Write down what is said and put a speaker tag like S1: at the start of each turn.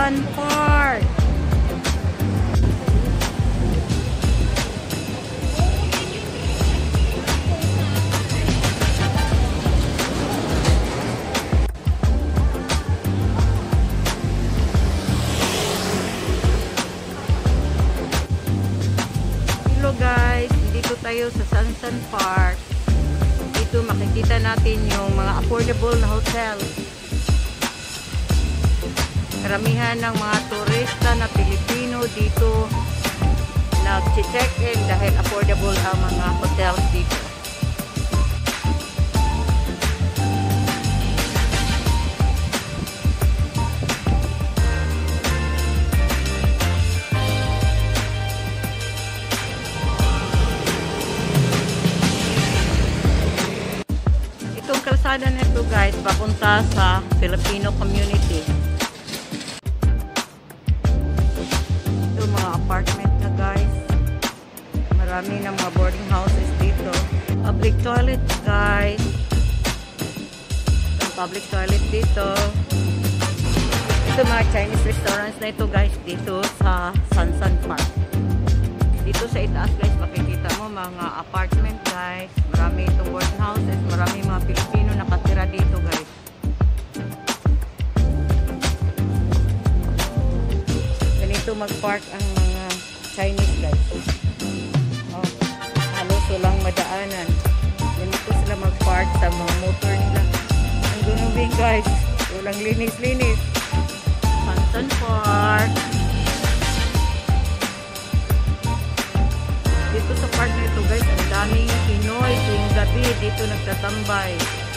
S1: Sansan Park. Hello guys, dito tayo sa Sansan Park. Dito makikita natin yung mga affordable na hotel. Karamihan ng mga turista na Pilipino dito nag-check-in dahil affordable ang mga hotels dito. Itong kalsada na ito guys, papunta sa Filipino community. Ito mga apartment na guys. Marami ng mga boarding houses dito. Public toilet guys. Itong public toilet dito. Ito mga Chinese restaurants na ito guys, dito sa Sansan Park. Dito sa itaas guys, makikita mo mga apartment guys. Marami itong boarding houses. Marami mga Pilipino nakatira dito guys. Ganito mag-park ang mga Chinese guys. Oh, halos walang madaanan. Ganito sila mag-park sa mga motor nila. Ang gunubing guys. Walang linis-linis. Sansan Park. Dito sa park na ito guys, ang daming Pinoy tuwing gabi dito nagtatambay.